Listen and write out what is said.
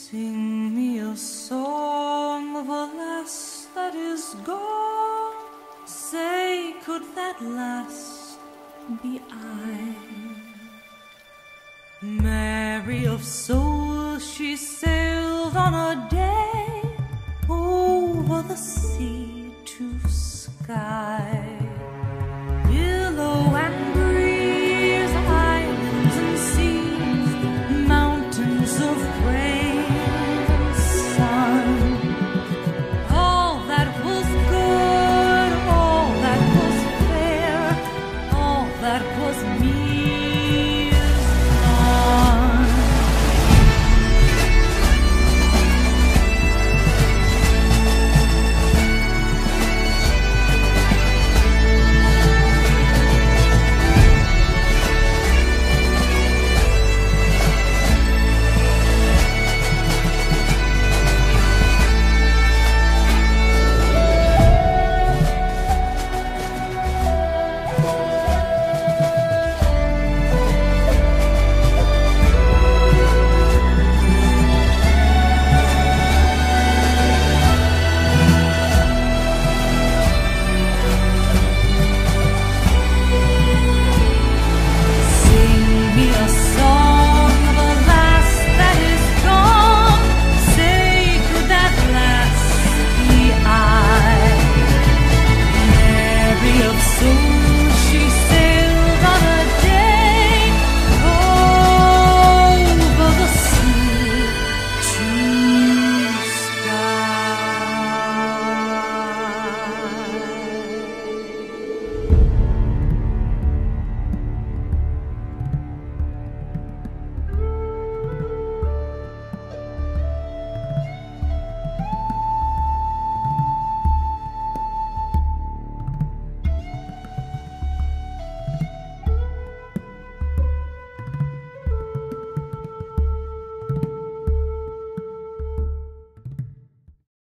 Sing me a song of a lass that is gone. Say, could that lass be I? Mary of soul, she sailed on a day over the sea.